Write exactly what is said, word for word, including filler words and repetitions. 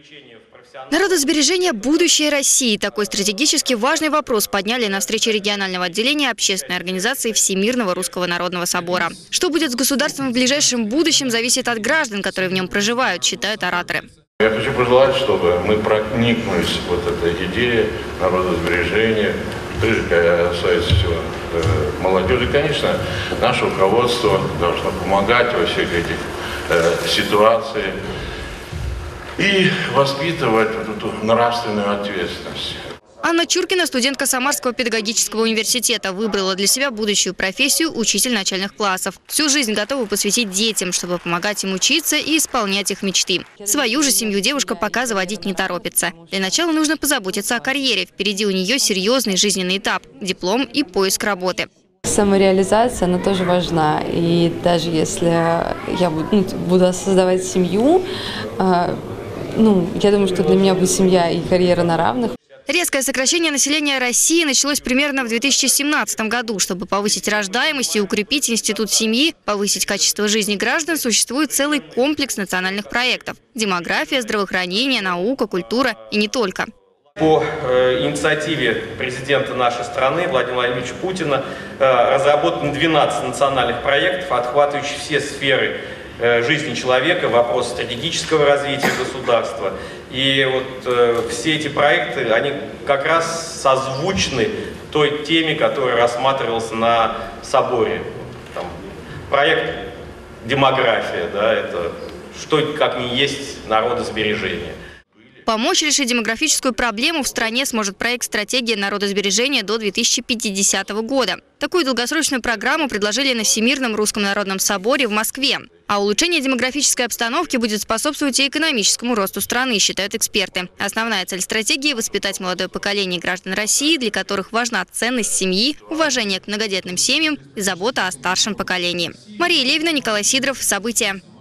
Народосбережение – будущее России. Такой стратегически важный вопрос подняли на встрече регионального отделения общественной организации Всемирного Русского Народного Собора. Что будет с государством в ближайшем будущем, зависит от граждан, которые в нем проживают, считают ораторы. Я хочу пожелать, чтобы мы проникнулись в вот этой идее народосбережения, прежде касается всего э, молодежи. Конечно, наше руководство должно помогать во всех этих э, ситуациях и воспитывать вот эту нравственную ответственность. Анна Чуркина, студентка Самарского педагогического университета, выбрала для себя будущую профессию учитель начальных классов. Всю жизнь готова посвятить детям, чтобы помогать им учиться и исполнять их мечты. Свою же семью девушка пока заводить не торопится. Для начала нужно позаботиться о карьере. Впереди у нее серьезный жизненный этап – диплом и поиск работы. Самореализация, она тоже важна. И даже если я буду, ну, буду создавать семью, э, ну, я думаю, что для меня будет семья и карьера на равных. Резкое сокращение населения России началось примерно в две тысячи семнадцатом году. Чтобы повысить рождаемость и укрепить институт семьи, повысить качество жизни граждан, существует целый комплекс национальных проектов. Демография, здравоохранение, наука, культура и не только. По э, инициативе президента нашей страны Владимира Владимировича Путина э, разработано двенадцать национальных проектов, охватывающих все сферы э, жизни человека, вопросы стратегического развития государства. И вот э, все эти проекты, они как раз созвучны той теме, которая рассматривалась на соборе. Там, проект «Демография», да, это что как ни есть народосбережение. Помочь решить демографическую проблему в стране сможет проект «Стратегия народосбережения до две тысячи пятидесятого года». Такую долгосрочную программу предложили на Всемирном Русском Народном Соборе в Москве. А улучшение демографической обстановки будет способствовать и экономическому росту страны, считают эксперты. Основная цель стратегии – воспитать молодое поколение граждан России, для которых важна ценность семьи, уважение к многодетным семьям и забота о старшем поколении. Мария Левина, Николай Сидоров. События.